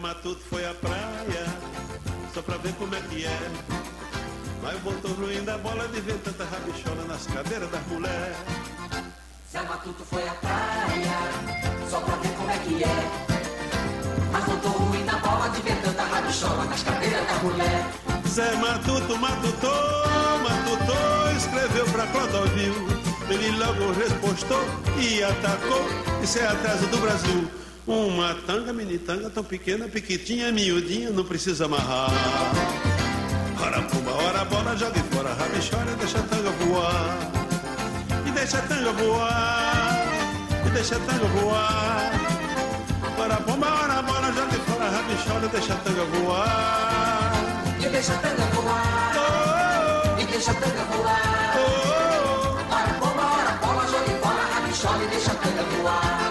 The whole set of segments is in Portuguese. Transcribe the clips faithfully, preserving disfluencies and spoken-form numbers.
Matuto foi à praia só pra ver como é que é, mas voltou ruim da bola de ver tanta rabichola nas cadeiras das mulheres. Zé Matuto foi à praia só pra ver como é que é, mas voltou ruim da bola de ver tanta rabichola nas cadeiras das mulheres. Zé Matuto, matutou, matutou, escreveu pra Clodovil. Ele logo respostou e atacou. Isso é atraso do Brasil. Uma tanga, minitanga, tão pequena, piquitinha, miudinha, não precisa amarrar. Ora pumba, ora bola, jogue fora, rabichola, deixa a tanga voar. E deixa a tanga voar, e deixa a tanga voar. Ora pumba, ora bola, jogue fora, rabichola, deixa a tanga voar. E deixa a tanga voar, oh, e deixa a tanga voar, oh, ora bomba, ora bola, jogue fora, rabichola e deixa a tanga voar.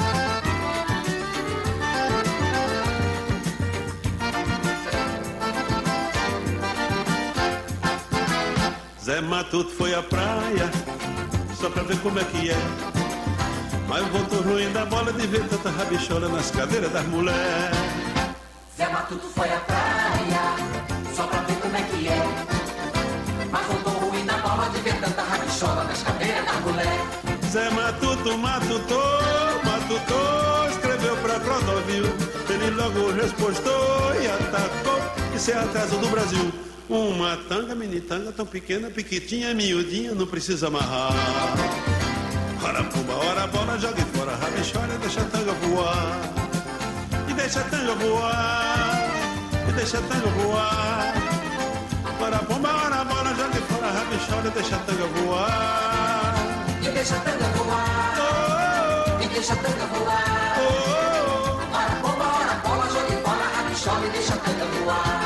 Zé Matuto foi à praia só pra ver como é que é, mas voltou ruim da bola de ver tanta rabichola nas cadeiras das mulheres. Zé Matuto foi à praia só pra ver como é que é, mas voltou ruim da bola de ver tanta rabichola nas cadeiras da mulher. Zé Matuto, matutou, matutou, escreveu pra Clodovil. Ele logo respostou e atacou. Isso é atraso do Brasil. Uma tanga, minitanga, tão pequena, piquitinha, miudinha, não precisa amarrar. Ora pumba, ora bola, jogue fora, rabichola, deixa a tanga voar. E deixa a tanga voar, e deixa a tanga voar. Ora pumba, ora bola, jogue fora, rabichola, deixa a tanga voar. E deixa a tanga voar, oh, e deixa a tanga voar, oh, ora pumba, ora bola, jogue fora, rabichola e deixa a tanga voar.